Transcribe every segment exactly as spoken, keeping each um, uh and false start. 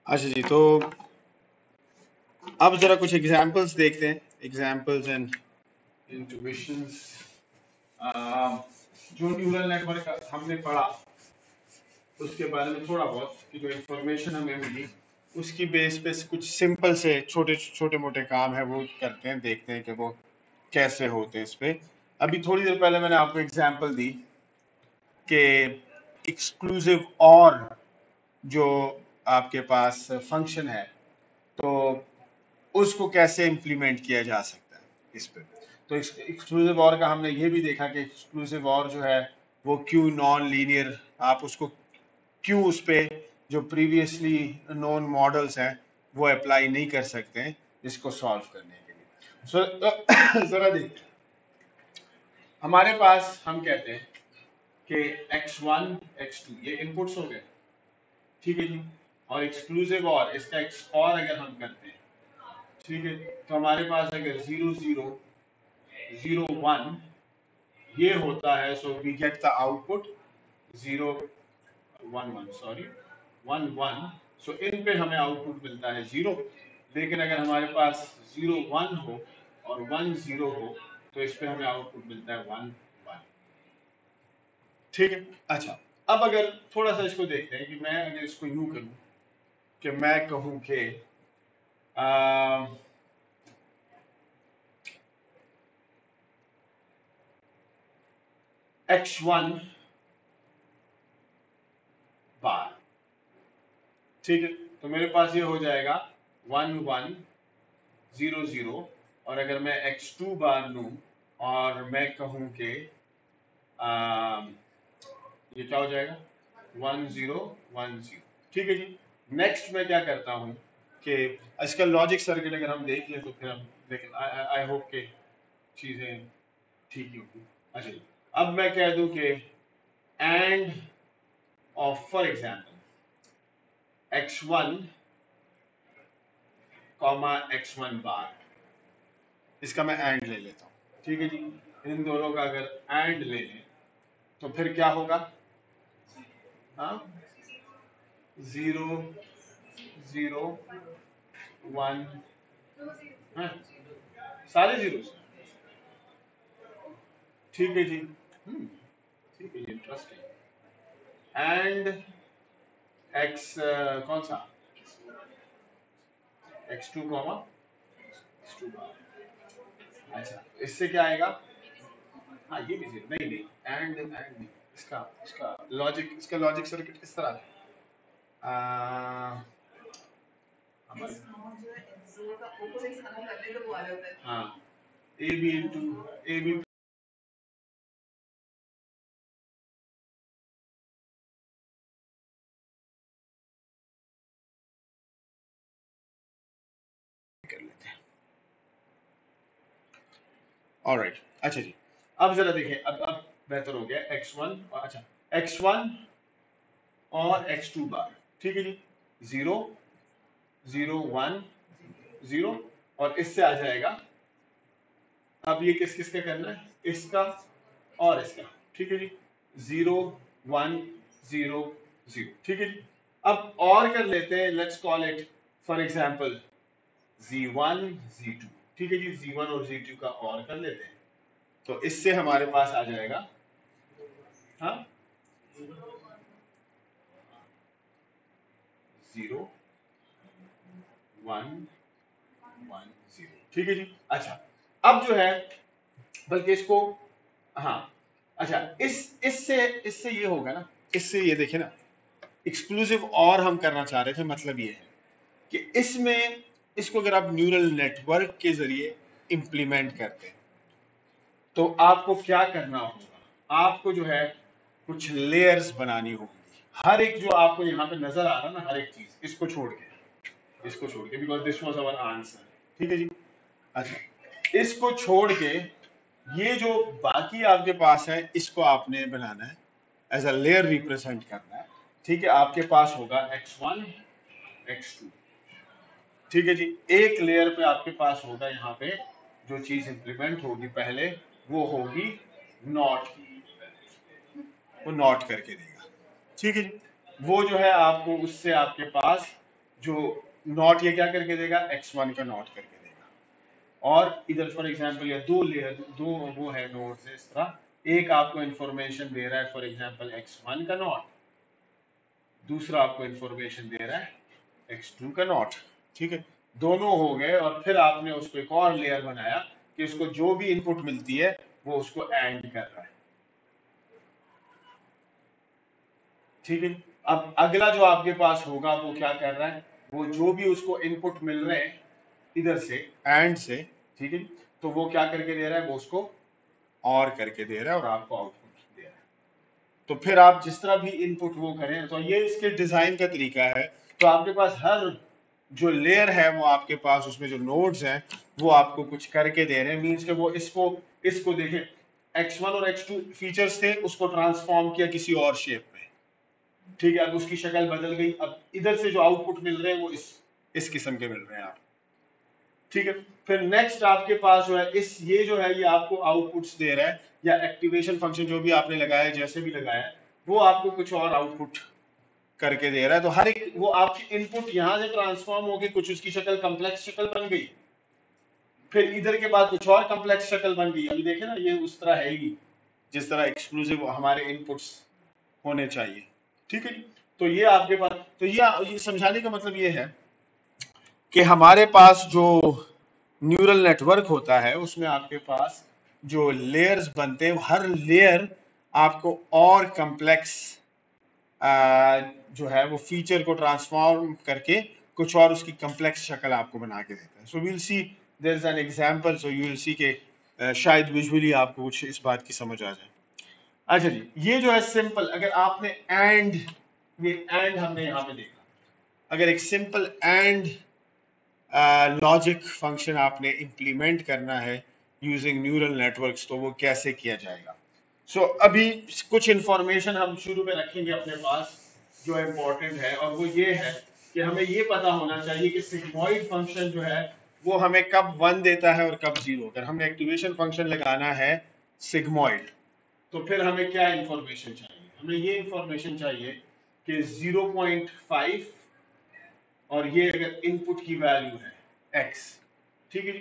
अच्छा जी, तो अब जरा कुछ एग्जांपल्स देखते हैं, एग्जांपल्स एंड इंट्यूशंस। जो न्यूरल नेटवर्क हमने पढ़ा उसके बारे में थोड़ा बहुत कि जो इंफॉर्मेशन हमें मिली उसकी बेस पे कुछ सिंपल से छोटे छोटे मोटे काम है वो करते हैं, देखते हैं कि वो कैसे होते हैं इस पे। अभी थोड़ी देर पहले मैंने आपको एग्जांपल दी कि एक्सक्लूसिव और जो आपके पास फंक्शन है तो उसको कैसे इम्प्लीमेंट किया जा सकता है इस पे। तो एक्सक्लूसिव और का हमने ये भी देखा कि एक्सक्लूसिव और जो है वो क्यों नॉन लीनियर, आप उसको क्यों उस पे जो प्रीवियसली नोन मॉडल्स हैं वो अप्लाई नहीं कर सकते हैं इसको सॉल्व करने के लिए। so, जरा देखते हैं, हमारे पास हम कहते हैं कि एक्स वन एक्स टू ये इनपुट्स हो गए, ठीक है जी। और एक्सक्लूसिव और इसका एक्स और अगर हम करते हैं, ठीक है, तो हमारे पास अगर जीरो जीरो जीरो वन ये होता है, so we get the output zero one one, sorry one one. So इन पे हमें आउटपुट मिलता है जीरो। लेकिन अगर हमारे पास जीरो वन हो और वन जीरो हो तो इस पे हमें आउटपुट मिलता है वन वन, ठीक है। अच्छा, अब अगर थोड़ा सा इसको देखते हैं कि मैं अगर इसको यूं करूं कि मैं कहूं कि एक्स वन बार, ठीक है, तो मेरे पास ये हो जाएगा वन वन जीरो जीरो। और अगर मैं एक्स टू बार लूं और मैं कहूं कि ये क्या हो जाएगा वन जीरो वन जीरो, ठीक है जी। नेक्स्ट मैं क्या करता हूं कि इसका लॉजिक सर्किट अगर हम देख लें तो फिर हम देखें, आई होप के चीजें ठीक ही होगी। अच्छा, अब मैं कह दूं कि and of for example X one comma X one bar, इसका मैं एंड ले लेता हूँ, ठीक है जी। इन दोनों का अगर एंड ले लें तो फिर क्या होगा, हाँ, जीरो जीरो वन, हाँ, सारे जीरो, ठीक है जी। हम्म, ठीक है जी, इंटरेस्टिंग। एंड एक्स कौन सा X two comma X two bar, अच्छा इससे क्या आएगा, हाँ ये भी जीरो, नहीं नहीं एंड एंड नहीं, इसका इसका लॉजिक इसका लॉजिक सर्किट किस तरह है, आ, हाँ, A B into A B कर लेते हैं। ऑलराइट, अच्छा जी, अब जरा देखें, अब अब बेहतर हो गया एक्स वन, अच्छा एक्स वन और एक्स टू बार, ठीक है जी। जीरो जीरो वन जीरो और इससे आ जाएगा, अब ये किस किस का करना है, इसका और इसका, ठीक है जी। जीरो वन जीरो जीरो, ठीक है जी। अब और कर लेते हैं, let's call it for example G one G two, ठीक है जी। जी वन और जी टू का और कर लेते हैं तो इससे हमारे पास आ जाएगा, हाँ, जीरो वन वन जीरो, ठीक है जी। अच्छा, अब जो है बल्कि इसको, हाँ, अच्छा इस इससे इससे ये होगा ना, इससे ये देखिए ना, एक्सक्लूसिव और हम करना चाह रहे थे, मतलब ये है कि इसमें इसको अगर आप न्यूरल नेटवर्क के जरिए इंप्लीमेंट करते हैं तो आपको क्या करना होगा, आपको जो है कुछ लेयर्स बनानी होगी। हर एक जो आपको यहाँ पे नजर आ रहा है ना, हर एक चीज इसको छोड़ के, इसको छोड़ के, because this was our answer, ठीक है जी। अच्छा, इसको छोड़ के ये जो बाकी आपके पास है इसको आपने बनाना है, एज अ लेयर रिप्रेजेंट करना है, ठीक है। आपके पास होगा एक्स वन एक्स टू, ठीक है जी। एक लेयर पे आपके पास होगा यहाँ पे जो चीज इंप्लीमेंट होगी पहले वो होगी नॉट की, वो नॉट करके देगा, ठीक है जी। वो जो है आपको उससे आपके पास जो नॉट ये क्या करके देगा, एक्स वन का नॉट करके देगा। और इधर फॉर एग्जांपल या दो लेयर दो वो है नोड्स है इस तरह, एक आपको इंफॉर्मेशन दे रहा है फॉर एग्जांपल एक्स वन का नॉट, दूसरा आपको इंफॉर्मेशन दे रहा है एक्स टू का नॉट। ठीक है, दोनों हो गए और फिर आपने उसको एक और लेयर बनाया कि उसको जो भी इनपुट मिलती है वो उसको एंड कर रहा है। ठीक है, अब अगला जो आपके पास होगा वो क्या कर रहा है, वो जो भी उसको इनपुट मिल रहे हैं इधर से एंड से, ठीक है, तो वो क्या करके दे रहा है, वो उसको और करके दे रहा है और आपको आउटपुट दे रहा है। तो फिर आप जिस तरह भी इनपुट वो करें, तो ये इसके डिजाइन का तरीका है। तो आपके पास हर जो लेयर है वो आपके पास उसमें जो नोड्स हैं वो आपको कुछ करके दे रहे हैं, मींस के वो इसको इसको देखें, एक्स वन और एक्स टू फीचर्स थे, उसको ट्रांसफॉर्म किया किसी और शेप में। ठीक है, अब उसकी शक्ल बदल गई, अब इधर से जो आउटपुट मिल रहे हैं वो इस इस किस्म के मिल रहे हैं आप। ठीक है, फिर नेक्स्ट आपके पास जो है इस ये जो है ये आपको आउटपुट्स दे रहा है, या एक्टिवेशन फंक्शन जो भी आपने लगाया जैसे भी लगाया वो आपको कुछ और आउटपुट करके दे रहा है। तो हर एक वो आपकी इनपुट यहां से ट्रांसफॉर्म होगी, कुछ उसकी शक्ल कम्प्लेक्स शक्ल बन गई, फिर इधर के बाद कुछ और कम्प्लेक्स शक्ल बन गई। अभी देखे ना, ये उस तरह है ही जिस तरह एक्सक्लूसिव हमारे इनपुट्स होने चाहिए। ठीक है जी, तो ये आपके पास, तो ये, ये समझाने का मतलब ये है कि हमारे पास जो न्यूरल नेटवर्क होता है उसमें आपके पास जो लेयर्स बनते हैं, हर लेयर आपको और कम्प्लेक्स जो है वो फीचर को ट्रांसफॉर्म करके कुछ और उसकी कम्प्लेक्स शक्ल आपको बना के देता है। So we will see, there is an example, so you will see के uh, शायद विजुअली आपको कुछ इस बात की समझ आ जाए। अच्छा जी, ये जो है सिंपल, अगर आपने एंड, ये एंड हमने यहाँ पे देखा, अगर एक सिंपल एंड लॉजिक फंक्शन आपने इंप्लीमेंट करना है यूजिंग न्यूरल नेटवर्क्स, तो वो कैसे किया जाएगा। सो so, अभी कुछ इंफॉर्मेशन हम शुरू में रखेंगे अपने पास जो इम्पोर्टेंट है, और वो ये है कि हमें ये पता होना चाहिए कि सिग्मॉइड फंक्शन जो है वो हमें कब वन देता है और कब जीरो। अगर हमने एक्टिवेशन फंक्शन लगाना है सिग्मॉइड, तो फिर हमें क्या इंफॉर्मेशन चाहिए, हमें ये इंफॉर्मेशन चाहिए कि ज़ीरो पॉइंट फाइव और ये अगर इनपुट की वैल्यू है x, ठीक है,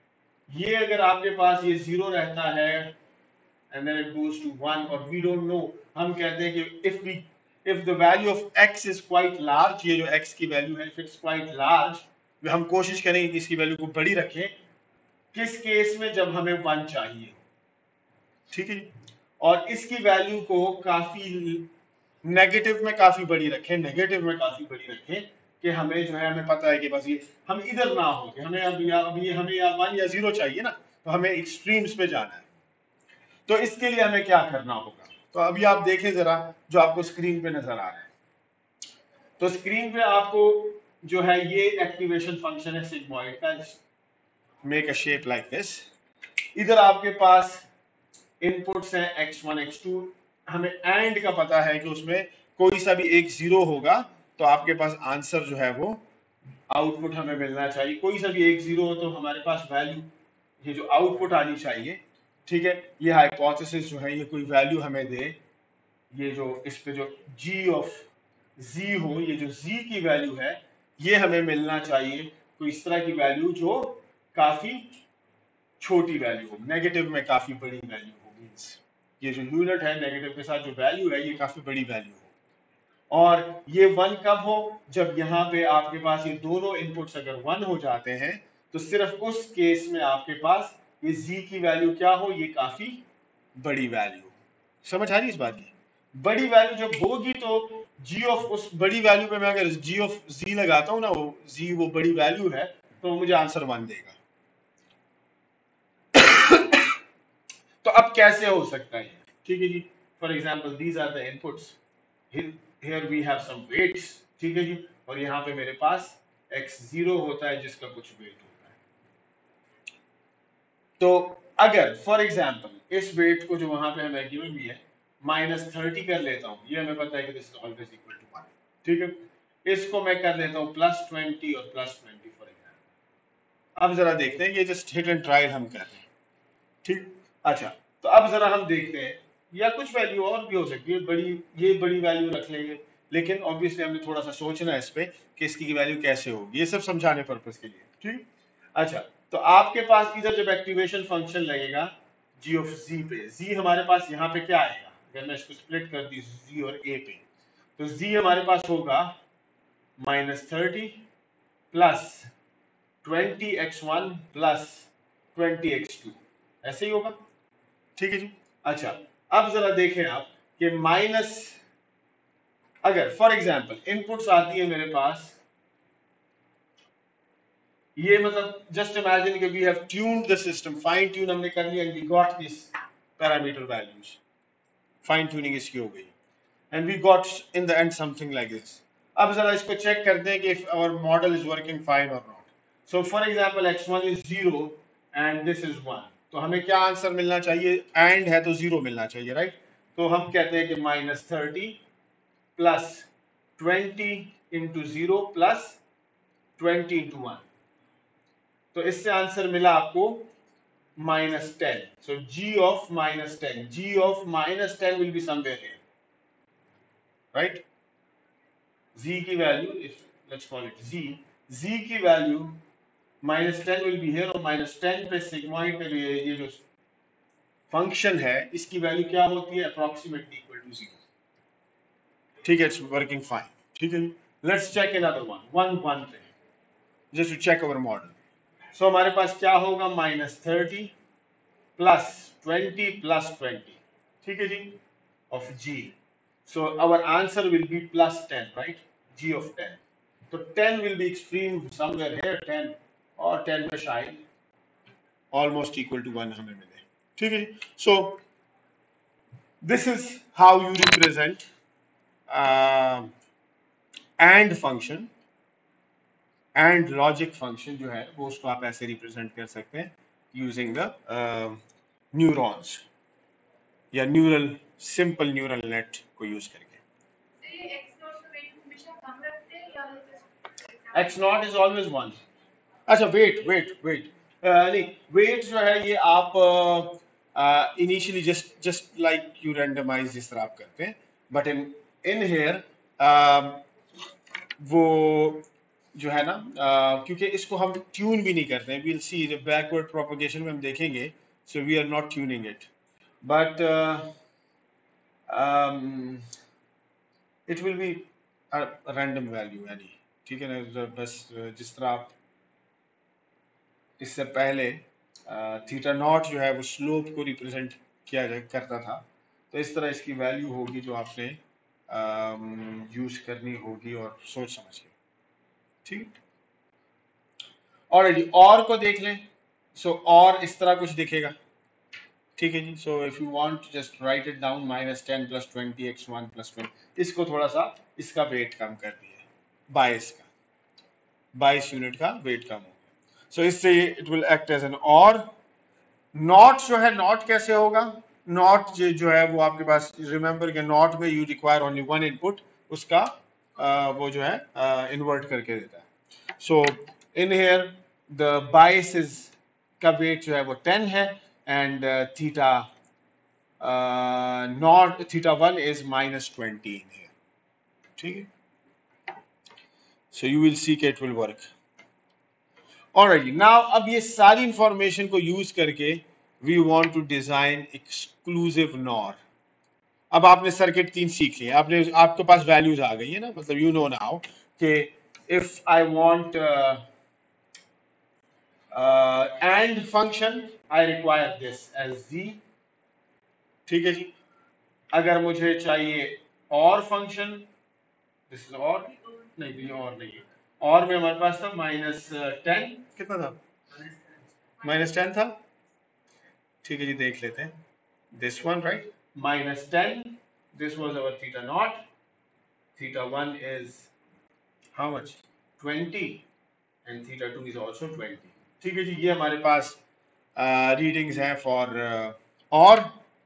ये अगर आपके पास ये जीरो रहता है and then it goes to one, or we don't know, हम कहते हैं कि if we if the value of x is quite large, ये जो x की वैल्यू है if it's quite large, हम कोशिश करेंगे कि इसकी वैल्यू को बड़ी रखें, किस केस में, जब हमें वन चाहिए, ठीक है, और इसकी वैल्यू को काफी नेगेटिव में काफी बड़ी रखें, नेगेटिव में काफी बड़ी रखें कि हमें जो है हमें पता है कि बस ये हम इधर ना हो कि हमें अब या अभी हमें या वन या जीरो चाहिए ना, तो हमें एक्सट्रीम्स पे जाना है। तो इसके लिए हमें क्या करना होगा, तो अभी आप देखें जरा जो आपको स्क्रीन पे नजर आ रहा है, तो स्क्रीन पे आपको जो है ये एक्टिवेशन फंक्शन है सिग्मॉइड का, make a shape like this. इधर आपके पास इनपुट्स हैं एक्स वन एक्स टू, हमें एंड का पता है कि उसमें कोई सा भी एक जीरो होगा तो आपके पास आंसर जो है वो आउटपुट हमें मिलना चाहिए, कोई सा भी एक जीरो हो तो हमारे पास वैल्यू ये जो आउटपुट आनी चाहिए। ठीक है, ये हाइपोथेसिस जो है ये कोई वैल्यू हमें दे, ये जो इस पे जो g ऑफ z हो, ये जो z की वैल्यू है ये हमें मिलना चाहिए कोई इस तरह की वैल्यू जो काफी छोटी वैल्यू हो, नेगेटिव में काफी बड़ी वैल्यू हो, मींस ये जो यूनिट है नेगेटिव के साथ जो वैल्यू है ये काफी बड़ी वैल्यू हो। और ये वन कब हो, जब यहाँ पे आपके पास ये दोनों इनपुट्स अगर वन हो जाते हैं तो सिर्फ उस केस में आपके पास ये z की वैल्यू क्या हो, ये काफी बड़ी वैल्यू। समझ आ रही है इस बात की, बड़ी वैल्यू जब होगी तो g ऑफ उस बड़ी वैल्यू पे मैं अगर g ऑफ z लगाता हूं ना, वो z वो बड़ी वैल्यू है तो मुझे आंसर वन देगा। तो अब कैसे हो सकता है, ठीक है जी, for example these are the inputs, here we have some weights, ठीक है जी, और यहाँ पे मेरे पास x जीरो होता है जिसका कुछ वेट होता है। तो अगर फॉर एग्जाम्पल इस वेट को जो वहां पे हमें गिवन भी है माइनस थर्टी कर लेता हूँ, ये हमें पता है कि this is always equal to one, ठीक है, इसको मैं कर लेता हूँ प्लस ट्वेंटी और प्लस ट्वेंटी फॉर एग्जाम्पल। अब जरा देखते हैं, ये जस्ट हिट एंड ट्रायल हम कर रहे हैं, ठीक। अच्छा, तो अब जरा हम देखते हैं, या कुछ वैल्यू और भी हो सकती है, बड़ी ये बड़ी वैल्यू रख लेंगे, लेकिन ऑब्वियसली हमने थोड़ा सा सोचना है इस पे कि इसकी वैल्यू कैसे होगी, ये सब समझाने पर्पस के लिए, ठीक। अच्छा, तो आपके पास इधर जब एक्टिवेशन फंक्शन लगेगा जी ऑफ जी पे, जी हमारे पास यहाँ पे क्या आएगा, अगर मैं इसको स्प्लिट कर दी जी और ए पे, तो जी हमारे पास होगा minus thirty plus twenty X one plus twenty X two, ऐसे ही होगा, ठीक है जी। अच्छा, अब जरा देखें आप कि माइनस, अगर फॉर एग्जांपल इनपुट्स आती है मेरे पास, ये मतलब जस्ट इमेजिन कि we have tuned the system, fine tune हमने कर लिया, and we got this parameter values, fine tuning इसकी हो गई, and we got in the end something like this. अब जरा इसको चेक करते हैं कि if our model is working fine or not. So for example X one is zero and this is one, तो हमें क्या आंसर मिलना चाहिए, एंड है तो जीरो मिलना चाहिए, राइट। तो हम कहते हैं कि minus thirty plus twenty into zero plus twenty into one, तो इससे आंसर मिला आपको minus ten. So G of minus ten, G of minus ten will be somewhere here, right. z की value, if let's call it z, z की value minus ten will be here, और minus ten पे sigmoid पे ये ये जो function है इसकी वैल्यू क्या होती है, अप्रोक्सीमेटली इक्वल टू जीरो, ठीक है, इट्स वर्किंग फाइन, ठीक है। Let's check another one, one one पे, just to check our model. So हमारे पास क्या होगा, minus thirty plus twenty plus twenty, ठीक है जी, of g, so our answer will be plus ten, right, g of ten, so ten will be extreme somewhere here, ten और ten पे शायद almost equal to one हमें मिले, ठीक है। so this is how you represent uh, and function and logic function जो है वो उसको आप ऐसे रिप्रेजेंट कर सकते हैं using the uh, neurons या न्यूरल सिंपल न्यूरल नेट को यूज करके। X naught is always one. अच्छा वेट वेट वेट नहीं, वेट जो है ये आप initially just just like you randomize जिस तरह आप करते हैं, बट इन इन हेयर वो जो है ना uh, क्योंकि इसको हम ट्यून भी नहीं करते हैं, वील सी बैकवर्ड प्रोपगेशन में हम देखेंगे, so we are not tuning it, but it will be random value यानी, ठीक है ना। बस जिस तरह आप इससे पहले थीटा नॉट जो है वो स्लोप को रिप्रेजेंट किया करता था, तो इस तरह इसकी वैल्यू होगी जो आपने यूज करनी होगी और सोच समझ के, ठीक। ऑलरेडी और को देख लें, सो so, और इस तरह कुछ दिखेगा, ठीक है जी। So if you want just write it down, minus ten plus twenty X one plus twenty, इसको थोड़ा सा इसका वेट कम कर दिया, बाईस का बाईस यूनिट का वेट कम हो गया, सो इससे it will act as an OR. NOT जो है, नॉट कैसे होगा, नॉट जो है वो आपके पास, रिमेंबर के नॉट में you require only one input, उसका uh, वो जो है इन्वर्ट uh, करके देता है। So in here the bias is का वेट जो है वो टेन है, and theta naught theta one is minus twenty in here, ठीक है। सो यू विल सी के it will work. Alright, now अब ये सारी इंफॉर्मेशन को यूज करके we want to design exclusive N O R। अब आपने सर्किट तीन सीख लिए, आपने आपके पास वैल्यूज आ गई है ना, मतलब यू नो नाउ कि if I want AND function I require this as z, ठीक है जी। अगर मुझे चाहिए और फंक्शन, दिस इज और नहीं, ये और नहीं है, और में हमारे पास था माइनस टेन, कितना था, माइनस टेन था, ठीक है जी। देख लेते हैं this one, right, minus ten, this was our theta naught, theta one is how much, twenty, and theta two is also twenty, ठीक है जी। ये हमारे पास रीडिंग्स हैं फॉर और।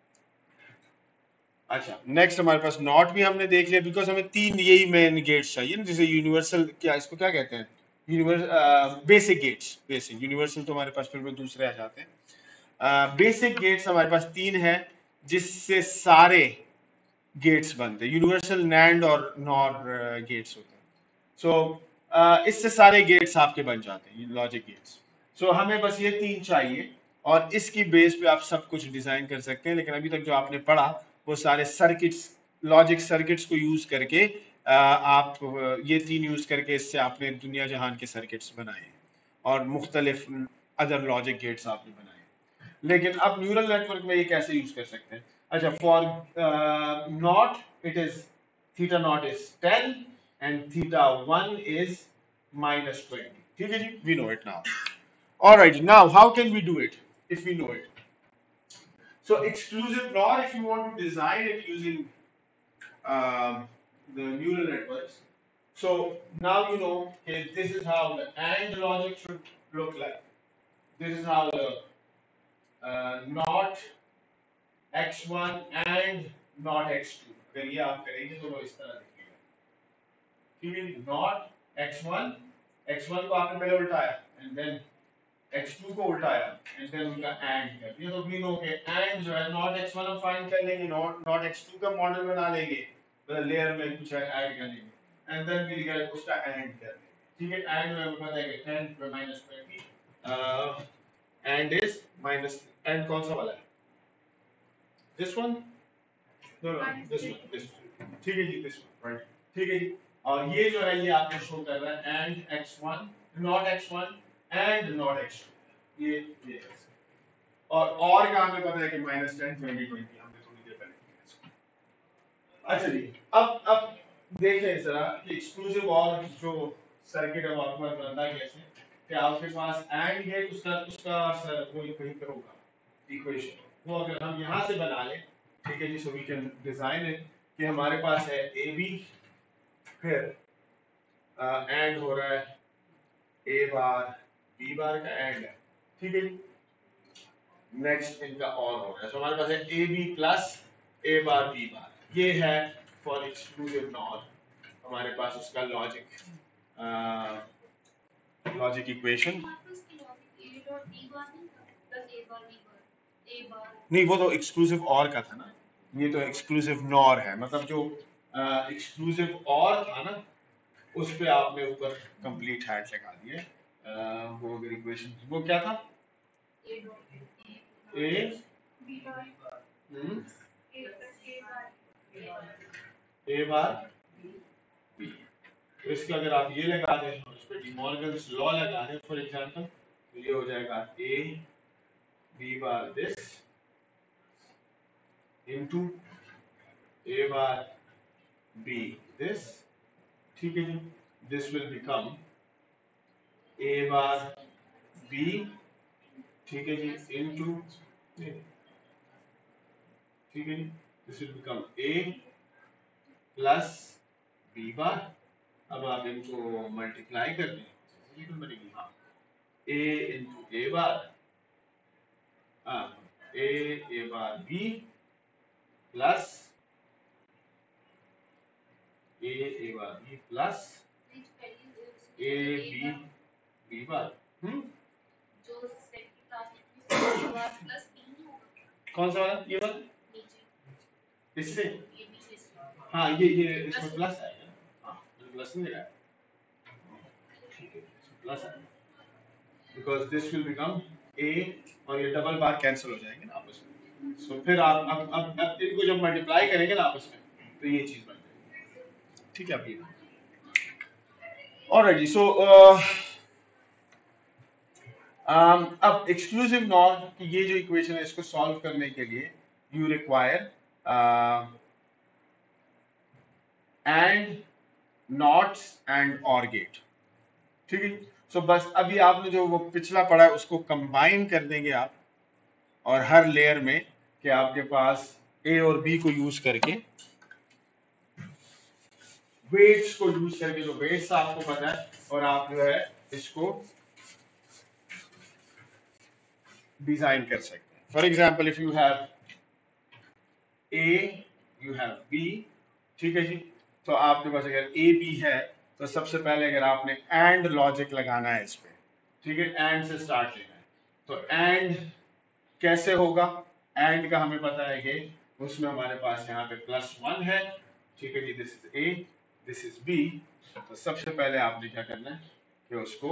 अच्छा, नेक्स्ट हमारे पास नॉट भी हमने देख लिया, बिकॉज हमें तीन यही मेन गेट्स चाहिए ना, जैसे यूनिवर्सल, क्या इसको क्या कहते हैं, universal basic gates, basic universal तो हमारे पास फिर वो दूसरे आ जाते हैं। बेसिक uh, गेट्स हमारे पास तीन है, जिससे सारे गेट्स बनते हैं, यूनिवर्सल नैंड और नॉर गेट्स होते हैं। सो so, इससे सारे गेट्स आपके बन जाते हैं, लॉजिक गेट्स। सो हमें बस ये तीन चाहिए और इसकी बेस पे आप सब कुछ डिजाइन कर सकते हैं। लेकिन अभी तक जो आपने पढ़ा वो सारे सर्किट्स, लॉजिक सर्किट्स को यूज करके आ, आप ये तीन यूज करके इससे आपने दुनिया जहान के सर्किट्स बनाए हैं और मुख्तलिफ अदर लॉजिक गेट्स आपने बनाए। लेकिन अब न्यूरल नेटवर्क में ये कैसे यूज कर सकते हैं? अच्छा, for NOT it is theta naught is ten and theta one is minus twenty. ठीक है जी, we know it now. Alright, now how can we do it if we know it? So exclusive N O R, if you want to design it using um, the neural networks. So now you know, okay, this is how the AND logic should look like. This is how the uh, not x one and not x two, अगर ये आप करेंगे तो वो इस तरह दिखेगा। ठीक है, not x one, x one को आपने पहले उल्टाया and then x two को उल्टाया and then उनका AND कर दिया। तो we know के AND जो है not x one हम फाइंड कर लेंगे, not not x two का मॉडल बना लेंगे, मतलब लेयर में कुछ ऐड कर लेंगे and then we get उसका AND कर लेंगे। ठीक है, AND में हमें पता है कि ten minus twenty, uh, AND is minus, AND कौन सा वाला है? This one? No, no, this one, this one. ठीक है जी, this one, right? ठीक है जी। और ये जो है ये आपको शो कर रहा है and x one, not x one and not x two, ये ये है। और और का हमें पता है कि minus ten, twenty, twenty, हमने थोड़ी देर पहले किया इसको। अच्छा जी, अब अब देखें जरा कि एक्सक्लूसिव और जो सर्किट है वो आपको बनता है कैसे? कि आपके पास and गेट, उसका उसका कोई कहीं पे होगा इक्वेशन, वो अगर हम यहाँ से बना लें, ठीक है जी, so we can design it कि हमारे पास है ए बी, फिर एंड uh, हो रहा है ए बार बी बार का एंड है। ठीक है जी, नेक्स्ट इनका और हो रहा है, तो हमारे पास है A B plus A bar B bar, ये है फॉर एक्सक्लूसिव नॉट हमारे पास उसका लॉजिक लॉजिक इक्वेशन। नहीं, वो तो एक्सक्लूसिव और का था ना, ये तो एक्सक्लूसिव नॉर है, मतलब जो एक्सक्लूसिव uh, और था ना उस पे आपने ऊपर कंप्लीट हैट लगा दिए। uh, वो अगर इक्वेशन वो क्या था? ए ए बार बी, तो इसका अगर आप ये लगा दें तो इस पे डिमॉर्गन्स लॉ लगा दें फॉर एग्जांपल, तो ये हो जाएगा A B bar this into A bar B this. ठीक है जी, this will become A bar B, ठीक है जी, इनटू, ठीक है जी, this will become A plus B bar. अब आप इनको मल्टीप्लाई कर दें, बनेगी हाँ ए इंटू ए बार, हाँ A A bar B plus A A bar B plus A B B bar. हम्म, कौन सा वाला? ये वाला इससे, हाँ ये ये इसमें प्लस आएगा, हाँ प्लस नहीं आएगा, ठीक है प्लस आएगा, because this will become A OR ये डबल बार कैंसिल हो जाएंगे ना आपस में। सो so, फिर आप अब अब अब इनको जब मल्टीप्लाई करेंगे ना आपस में तो ये चीज बन जाएगी। ठीक है, अब ये ऑलराइट, सो अब एक्सक्लूसिव नॉट की ये जो इक्वेशन है इसको सॉल्व करने के लिए you require AND NOTs AND OR gate. ठीक है, सो बस अभी आपने जो वो पिछला पढ़ा है उसको कंबाइन कर देंगे आप, और हर लेयर में कि आपके पास ए और बी को यूज करके, वेट्स को यूज करके, जो वेट्स आपको पता है, और आप जो है इसको डिजाइन कर सकते हैं। For example if you have A you have B, ठीक है जी, तो आपके पास अगर ए बी है तो सबसे पहले अगर आपने एंड लॉजिक लगाना है इस पे, ठीक है, एंड से स्टार्ट लेना है, तो एंड कैसे होगा? एंड का हमें पता है कि उसमें हमारे पास यहाँ पे प्लस वन है, ठीक है जी, this is A, this is B. तो सबसे पहले आपने क्या करना है कि उसको,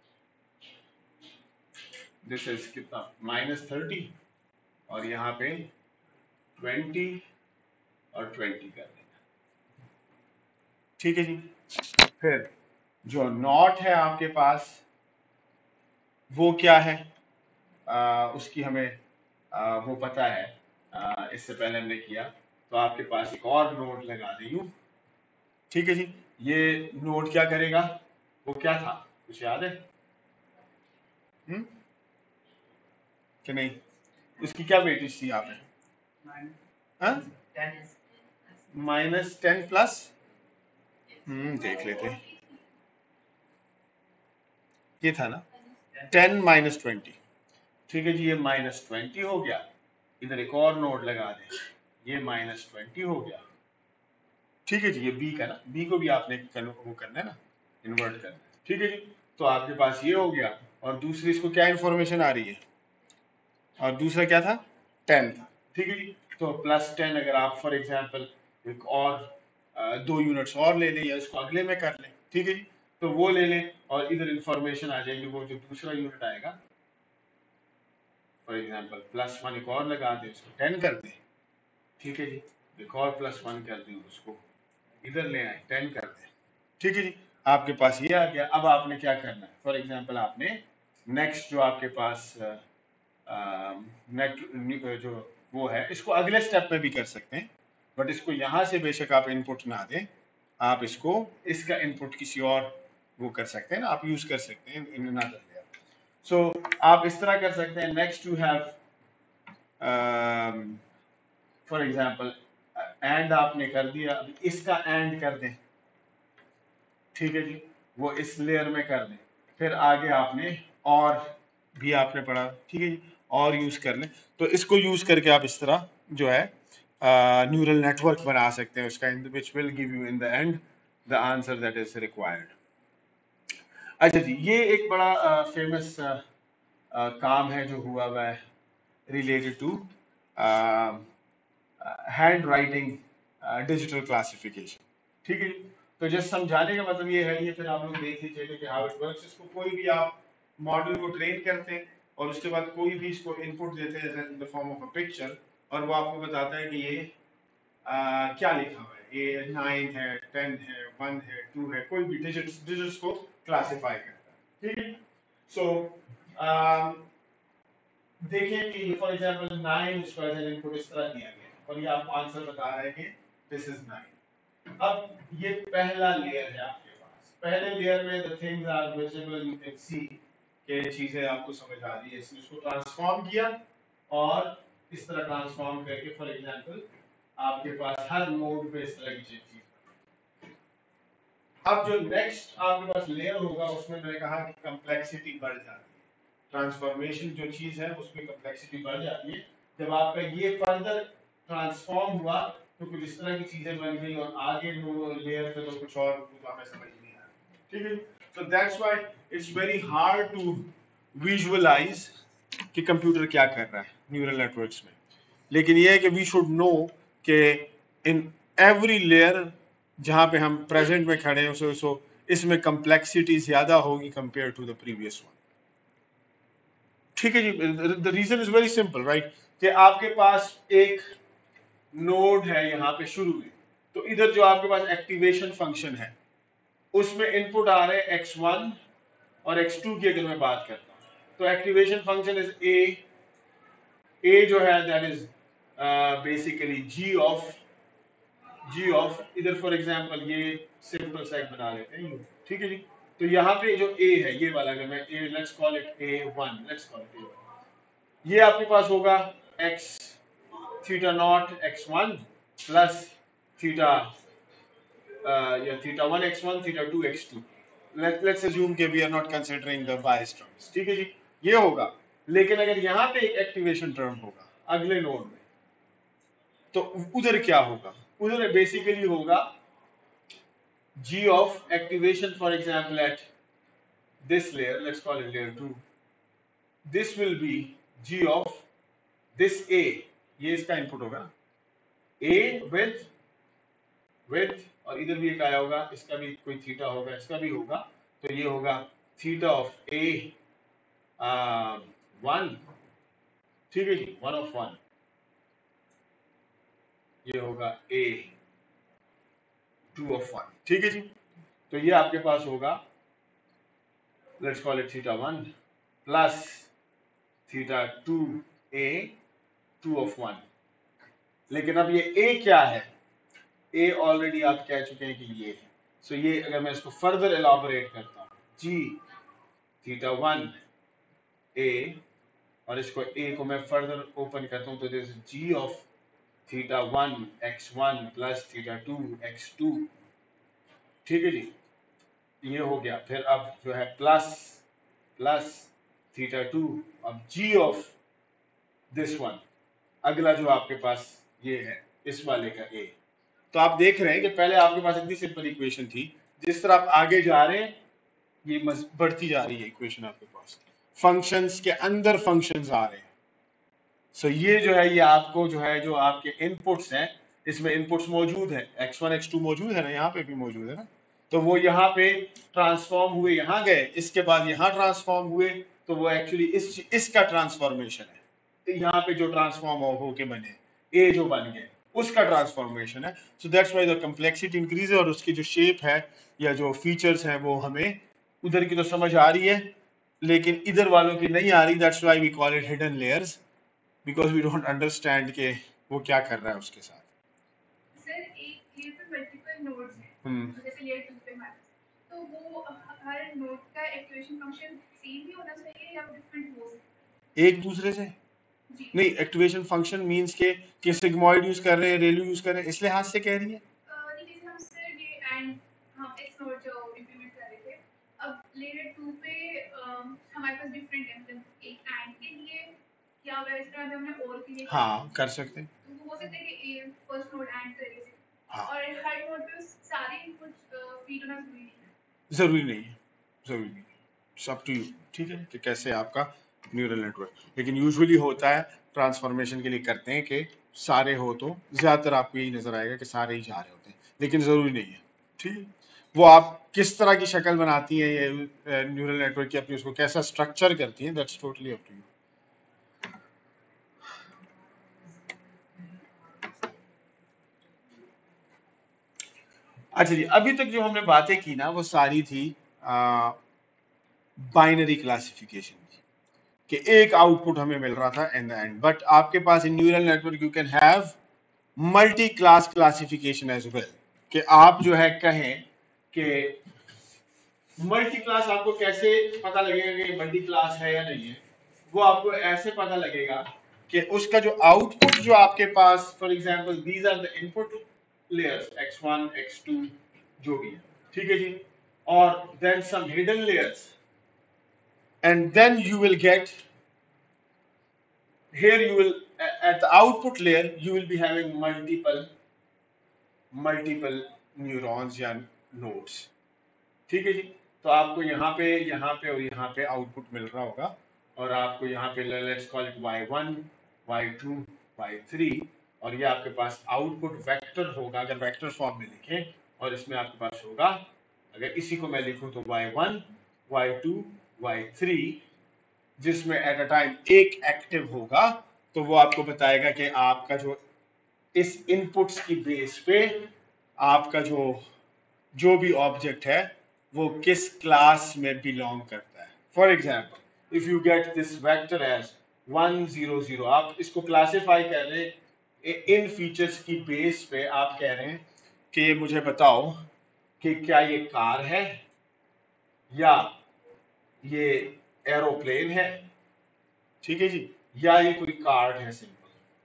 दिस इज कितना माइनस थर्टी और यहाँ पे ट्वेंटी और ट्वेंटी कर देना, ठीक है जी। फिर जो नॉट है आपके पास वो क्या है, आ, उसकी हमें आ, वो पता है, आ, इससे पहले हमने किया। तो आपके पास एक और नोड लगा दी यूं, ठीक है जी। ये नोड क्या करेगा, वो क्या था कुछ याद है हम्म कि नहीं, उसकी क्या वेटेज थी यहाँ पे, माइनस टेन प्लस, हम्म देख लेते हैं, ये था ना टेन माइनस ट्वेंटी, ठीक है जी। ये माइनस ट्वेंटी हो गया, इधर एक और नोड लगा दें, ये माइनस ट्वेंटी हो गया, ठीक है जी। ये बी का ना, बी को भी आपने वो करना है ना, इन्वर्ट करना है, ठीक है जी। तो आपके पास ये हो गया, और दूसरी इसको क्या इंफॉर्मेशन आ रही है, और दूसरा क्या था टेन था, ठीक है जी। तो प्लस टेन अगर आप फॉर एग्जांपल एक और अ, दो यूनिट्स और ले लें या इसको अगले में कर लें, ठीक है जी। तो वो ले लें और इधर इंफॉर्मेशन आ जाएगी, वो जो दूसरा यूनिट आएगा फॉर एग्जांपल प्लस वन एक और लगा दें, इसको टेन कर दें, ठीक है जी। एक और प्लस वन कर दें, उसको इधर ले आए टेन कर दें, ठीक है जी। आपके पास ये आ गया। अब आपने क्या करना है, फॉर एग्जांपल आपने नेक्स्ट जो आपके पास नेट जो वो है, इसको अगले स्टेप में भी कर सकते हैं, बट इसको यहाँ से बेशक आप इनपुट ना दें, आप इसको इसका इनपुट किसी और वो कर सकते हैं ना, आप यूज कर सकते हैं इन ना कर दिया। सो आप इस तरह कर सकते हैं, next you have for example AND आपने कर दिया, अब इसका एंड कर दें, ठीक है जी, वो इस लेयर में कर दें। फिर आगे आपने और भी आपने पढ़ा, ठीक है जी, और यूज कर लें। तो इसको यूज करके आप इस तरह जो है न्यूरल नेटवर्क बना सकते हैं उसका, which will give you in the end the answer that is required. अच्छा जी, ये एक बड़ा फेमस uh, uh, काम है जो हुआ हुआ है related to handwriting digital classification, ठीक है। तो जस्ट समझाने का मतलब ये है, ये फिर आप लोग देख लीजिएगा कि हाउ इट वर्क्स। इसको कोई भी आप मॉडल को ट्रेन करते हैं और उसके बाद कोई भी इसको इनपुट देते हैं in the form of a picture, और वो आपको बताता है कि ये आ, क्या लिखा हुआ है, ये नाइन है, टेन है, वन है, टू है, कोई भी डिजिट्स डिजिट्स को क्लासिफाई करता है, ठीक है। सो देखिए कि फॉर एग्जांपल नाइन इसको एज एन इनपुट इस तरह दिया गया और ये आपको आंसर बता रहा है कि दिस इज नाइन। अब ये पहला लेयर है आपके पास, पहले लेयर में the things are visible, you can see के चीजें आपको समझ आ रही है। इसने इसको ट्रांसफॉर्म किया और इस तरह ट्रांसफॉर्म करके फॉर एग्जांपल आपके पास हर नोड पे इस तरह की चीज। अब जो नेक्स्ट आपके पास लेयर होगा उसमें मैंने कहा कि कंप्लेक्सिटी बढ़ जाती है, ट्रांसफॉर्मेशन जो चीज है उसमें कंप्लेक्सिटी बढ़ जाती है। जब आपका ये फर्दर ट्रांसफॉर्म हुआ तो कुछ इस तरह की चीजें बन गई और आगे लेयर पे तो कुछ और तो हमें समझ नहीं आ रहा, ठीक है। So that's why it's very hard to visualize कि कंप्यूटर क्या कर रहा है न्यूरल नेटवर्क्स में। लेकिन ये है कि वी शुड नो कि इन एवरी लेयर जहां पे हम प्रेजेंट में खड़े हैं सो सो इसमें कंप्लेक्सिटी ज्यादा होगी compare to the previous one, ठीक है जी। The reason is very simple right, कि आपके पास एक नोड है यहाँ पे शुरू में, तो इधर जो आपके पास एक्टिवेशन फंक्शन है उसमें इनपुट आ रहे हैं एक्स वन और एक्स टू की अगर मैं बात करता हूँ तो activation function is a, a जो है that is basically G of G of इधर फॉर एग्जांपल ये सिंपल सा एक बना लेते हैं, ठीक है जी। तो यहाँ पे जो ए है ये वाला, अगर मैं a let's call it A one, let's call it A one, ये आपके पास होगा X theta naught X one plus theta या theta one X one theta two X two. Let's assume कि we are not considering the bias terms, ठीक है जी। ये होगा, लेकिन अगर यहाँ पे एक एक्टिवेशन टर्म होगा अगले नोड में तो उधर क्या होगा, उधर बेसिकली होगा g of activation, for example at this layer, let's call it layer two, this will be g of this a, ये इसका इनपुट होगा, ए विद विद और इधर भी एक आया होगा, इसका भी कोई थीटा होगा, इसका भी होगा, तो ये होगा थीटा ऑफ ए वन, ठीक है जी, वन ऑफ वन, ये होगा ए टू ऑफ वन, ठीक है जी। तो ये आपके पास होगा, let's call it theta one plus theta two A two of one. लेकिन अब ये ए क्या है, ए ऑलरेडी आप कह चुके हैं कि ये है, सो so ये अगर मैं इसको फर्दर एलाबोरेट करता हूं, जी थीटा वन ए, और इसको ए को मैं फर्दर ओपन करता हूं, तो this G of theta one X one plus theta two X two, ठीक है जी, ये हो गया। फिर अब जो है प्लस प्लस थीटा टू, अब जी ऑफ दिस वन, अगला जो आपके पास ये है इस वाले का ए। तो आप देख रहे हैं कि पहले आपके पास इतनी सिंपल इक्वेशन थी, जिस तरह आप आगे जा रहे हैं ये बढ़ती जा रही है इक्वेशन आपके पास, फंक्शंस के अंदर फंक्शंस आ रहे हैं। सो so ये जो है ये आपको जो है जो आपके इनपुट्स हैं, इसमें इनपुट्स मौजूद है, एक्स वन एक्स टू मौजूद है ना, यहाँ पे भी मौजूद है ना, तो वो यहाँ पे ट्रांसफॉर्म हुए, यहाँ गए, इसके बाद यहाँ ट्रांसफॉर्म हुए, तो वो एक्चुअली इस इसका ट्रांसफॉर्मेशन है, तो यहाँ पे जो ट्रांसफॉर्म हो होके बने ए जो बन गए उसका ट्रांसफॉर्मेशन है। So that's why the complexity increase है, और उसकी जो शेप है या जो फीचर्स हैं वो हमें उधर की तो समझ आ रही है, लेकिन इधर वालों की नहीं आ रही। That's why we call it hidden layers, because we don't understand के वो क्या कर रहा है उसके साथ। सर एक ये तो मल्टीपल नोड्स हैं, हम्म जैसे लेयर टू पे हमारे, तो वो हर नोड का एक्टिवेशन फंक्शन सेम ही होना चाहिए या डिफरेंट हो सकता है एक दूसरे से? जी नहीं, एक्टिवेशन फंक्शन मींस के कि सिग्मॉइड यूज कर रहे हैं, रेलू यूज कर रहे हैं, इसलिए हाथ से कह रही है। अ, नहीं, जैसे हम सर ये एंड हम एक्स नोड जो इंप्लीमेंट कर रहे थे, अब लेयर टू पे अम, हमारे पास डिफरेंट है, मतलब एक एंड के लिए या अगर इस तरह हमने और के लिए हाँ कर सकते हैं, तो वो हो सकता है कि ए फर्स्ट नोड एंड करे से, हाँ और हर नोड पे उस सारे इनपुट फीड होना जरूरी नहीं है। जरूरी नहीं है, जरूरी नहीं है, अप टू यू, ठीक है, कि कैसे आपका न्यूरल नेटवर्क, लेकिन यूजुअली होता है ट्रांसफॉर्मेशन के लिए करते हैं कि सारे हो, तो ज्यादातर आपको यही नजर आएगा कि सारे ही जा रहे होते हैं, लेकिन जरूरी नहीं है, ठीक है। वो आप किस तरह की शक्ल बनाती हैं ये न्यूरल नेटवर्क की, अपनी उसको कैसा स्ट्रक्चर करती हैं, that's totally up to you. अच्छा जी, अभी तक जो हमने बातें की ना वो सारी थी बाइनरी क्लासिफिकेशन की, कि एक आउटपुट हमें मिल रहा था इन द एंड, बट आपके पास in neural network you can have multi class classification as well, कि आप जो है कहें कि मल्टी क्लास, आपको कैसे पता लगेगा कि मल्टी क्लास है या नहीं है, वो आपको ऐसे पता लगेगा कि उसका जो आउटपुट जो आपके पास, for example these are the input layers X one X two जो भी है, ठीक है जी, और then some hidden layers, and then you will get here you will at the output layer you will be having multiple multiple neurons या nodes, ठीक है जी। तो आपको यहाँ पे यहाँ पे और यहाँ पे आउटपुट मिल रहा होगा, और आपको यहाँ पे let's call it Y one Y two Y three, और ये आपके पास आउटपुट वेक्टर होगा अगर वेक्टर फॉर्म में लिखें, और इसमें आपके पास होगा, अगर इसी को मैं लिखूं तो Y one Y two Y three, जिसमें एट अ टाइम एक एक्टिव होगा, तो वो आपको बताएगा कि आपका जो इस इनपुट्स की बेस पे आपका जो जो भी ऑब्जेक्ट है वो किस क्लास में बिलोंग करता है। For example if you get this vector as one zero zero, आप इसको क्लासिफाई कर रहे हैं इन फीचर्स की बेस पे, आप कह रहे हैं कि मुझे बताओ कि क्या ये कार है या ये एरोप्लेन है, ठीक है जी, या ये कोई कार्ड है सिंपल।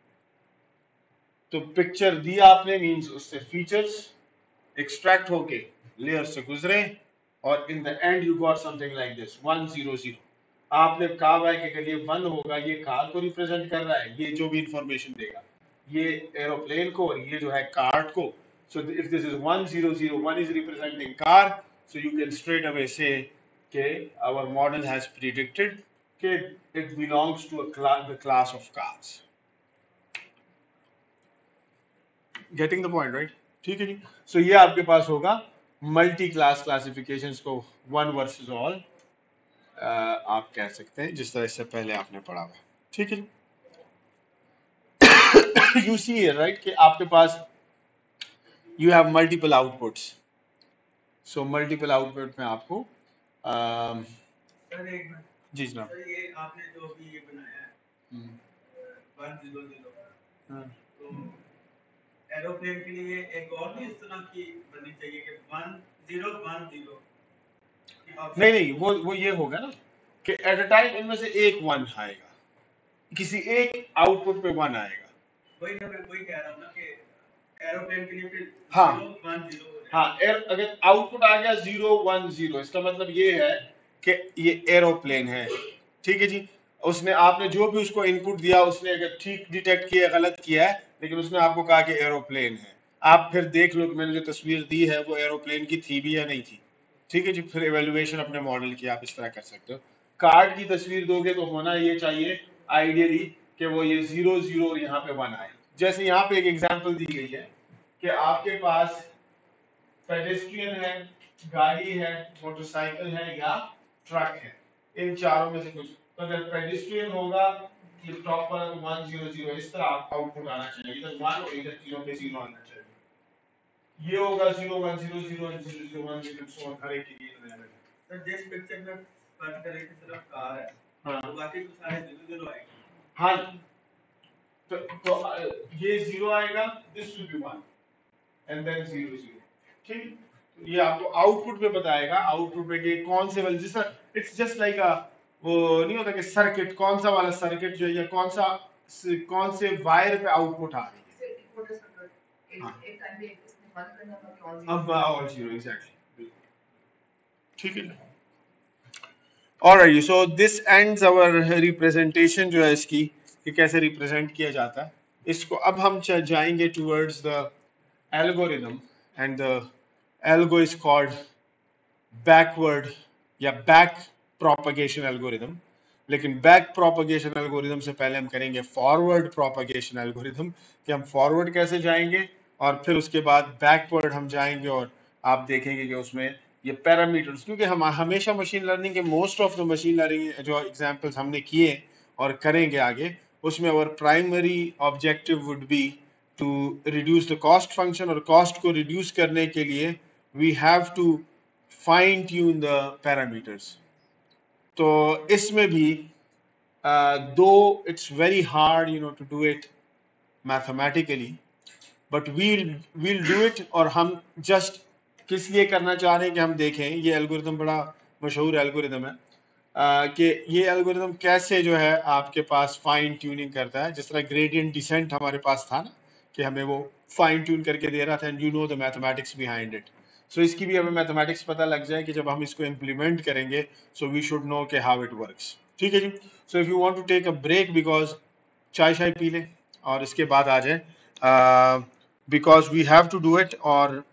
तो पिक्चर दी आपने, मींस उससे फीचर्स एक्सट्रैक्ट होके लेयर से गुजरे, और in the end you got something like this one zero zero. आपने कहा है कि अगर ये वन होगा ये कार को रिप्रेजेंट कर रहा है, ये जो भी इंफॉर्मेशन देगा, ये एरोप्लेन को, और ये जो है कार्ड को। So if this is one zero zero, one is representing car, so you can straight away say कि आवर मॉडल हैज प्रिडिक्टेड कि it belongs to the class of cars. Getting the point right? ठीक है जी। So so, ये आपके पास होगा multi class classifications को वन वर्सेस ऑल आप कह सकते हैं, जिस तरह से पहले आपने पढ़ा हुआ। ठीक है जी। यू सी राइट कि आपके पास you have multiple outputs. So multiple output में आपको um, सर एक मिनट जी जनाब। सर ये आपने जो भी ये बनाया है वन जीरो जीरो तो एरोप्लेन के लिए एक और भी इस तरह की बननी चाहिए कि वन जीरो वन जीरो नहीं नहीं वो वो ये होगा ना कि एट अ टाइम इनमें से एक वन आएगा, किसी एक आउटपुट पे वन आएगा। वही ना मैं वही कह रहा हूँ ना कि एरोप्लेन के लिए फिर हाँ जीरो वन जीरो हाँ एर, अगर आउटपुट आ गया जीरो वन जीरो, इसका मतलब ये है कि ये एरोप्लेन है। ठीक है जी। उसने आपने जो भी उसको इनपुट दिया, उसने अगर ठीक डिटेक्ट किया गलत किया है, लेकिन उसने आपको कहा कि एरोप्लेन है। आप फिर देख लो कि मैंने जो तस्वीर दी है वो एरोप्लेन की थी भी या नहीं थी। ठीक है जी। फिर एवेल्युएशन अपने मॉडल की आप इस तरह कर सकते हो। कार्ड की तस्वीर दोगे तो होना ये चाहिए आइडियली कि वो ये जीरो जीरो यहाँ पे वन आए। जैसे यहाँ पे एक एग्जांपल दी गई है कि आपके पास पेडेस्ट्रियन है, गाड़ी है, मोटरसाइकिल है या ट्रक है, इन चारों में से कुछ। तो अगर पेडेस्ट्रियन होगा ये टॉप पर वन जीरो जीरो इस तरह आउटपुट आना चाहिए, इधर वन और इधर जीरो पे जीरो आना चाहिए। ये होगा zero one zero zero zero zero one zero so हर एक के लिए अलग है। सर जिस पिक्चर में कट करे की तरफ कार है हाँ तो बाकी तो सारे जीरो जीरो आएंगे। हाँ तो, तो ये जीरो आएगा, this will be one and then zero zero. ठीक, ये आपको आउटपुट में बताएगा, आउटपुट में कि कौन से वाले, जैसा इट्स जस्ट लाइक अ वो नहीं होता कि सर्किट, कौन सा वाला सर्किट जो है या कौन सा कौन से वायर पे आउटपुट आ रही है। हाँ। अब ऑल जीरो एग्जैक्टली। ठीक है। Alright, so this ends our representation जो है इसकी कि कैसे रिप्रेजेंट किया जाता है इसको। अब हम जाएंगे towards the algorithm, and the algo is called backward या back propagation algorithm। लेकिन back propagation algorithm से पहले हम करेंगे forward propagation algorithm कि हम forward कैसे जाएंगे और फिर उसके बाद backward हम जाएंगे और आप देखेंगे कि उसमें ये पैरामीटर्स, क्योंकि हम हमेशा मशीन लर्निंग के most of the machine learning जो एग्जांपल्स हमने किए और करेंगे आगे, उसमें और primary objective would be to reduce the cost function, और cost को reduce करने के लिए we have to fine tune the parameters। तो इसमें भी uh, though it's very hard you know to do it mathematically, but we'll we'll do it। और हम just किस लिए करना चाह रहे हैं कि हम देखें ये एल्गोरिथम बड़ा मशहूर एल्गोरिथम है uh, कि ये एल्गोरिथम कैसे जो है आपके पास फाइन ट्यूनिंग करता है। जिस तरह ग्रेडियंट डिसेंट हमारे पास था ना कि हमें वो फाइन ट्यून करके दे रहा था, and you know the mathematics behind it. So इसकी भी हमें मैथमेटिक्स पता लग जाए कि जब हम इसको इम्प्लीमेंट करेंगे सो वी शुड नो के हाउ इट वर्क्स। ठीक है जी। So if you want to take a break because चाय शाय पी लें और इसके बाद आ जाए, because we have to do it. और